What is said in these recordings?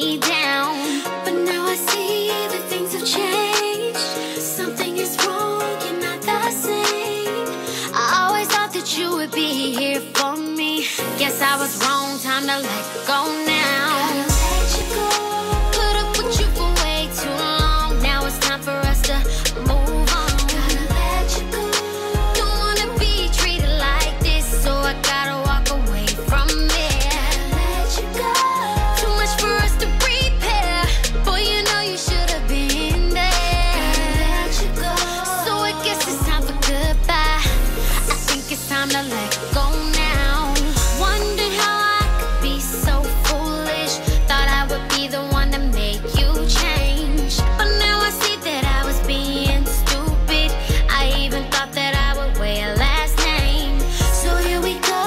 me down. But now I see that things have changed. Something is wrong, you're not the same. I always thought that you would be here for me. Guess I was wrong, time to let go now. Gotta let you go. Put up with you for way too long. Now it's time for us to move on. Gotta let you go. Don't wanna be treated like this, so I gotta walk away from it. Gotta let you go. Too much for us to repair. Boy, you know you should have been there. Gotta let you go. So I guess it's time for goodbye. I think it's time to let go now. Wonder how I could be so foolish. Thought I would be the one to make you change, but now I see that I was being stupid. I even thought that I would wear a last name. So here we go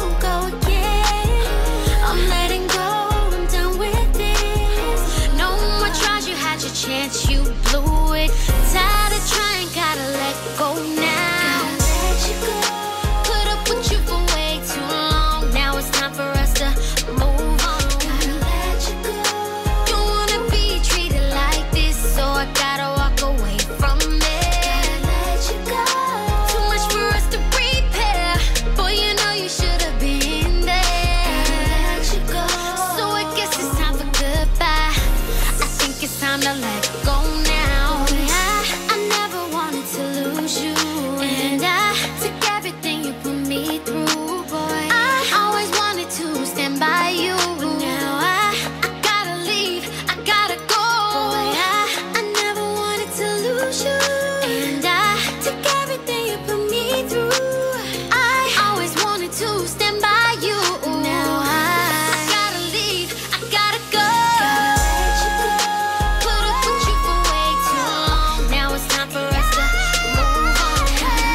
again. I'm letting go, I'm done with this. No more tries, you had your chance, you blew it. Tired of trying, gotta let go now. Gotta let you go. Put up with you for way too long. Now it's time for us to move on. Gotta let you go. Don't wanna be treated like this, so I gotta walk away from it. Gotta let you go. Too much for us to repair. Boy, you know you should have been there. Gotta let you go. So I guess it's time for goodbye. I think it's time to let go now. I never wanted to lose you, and I took everything you put me through, boy. I always wanted to stand by you, but now I gotta leave, I gotta go. Boy, I never wanted to lose you, and I took everything you put me through. I always wanted to stand by you. Now I gotta leave, I gotta go. Gotta let you go. Put up with you for way too long. Now it's time for us to move on.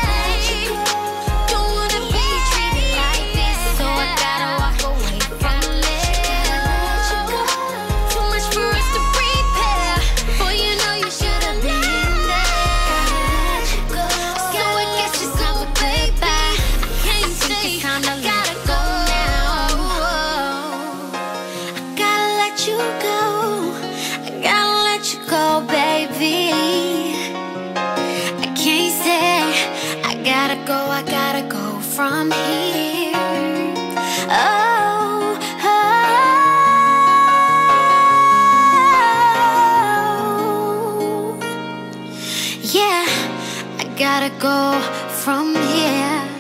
Don't wanna be treated like this, so I gotta walk away from it. Too much for us to repair. Boy, you know you should have been there. So I guess it's time for goodbye. I can't stay, it's time to let go now. I gotta let you go. I gotta let you go, baby. I can't stay. I gotta go from here. Oh, oh. Yeah, I gotta go from here.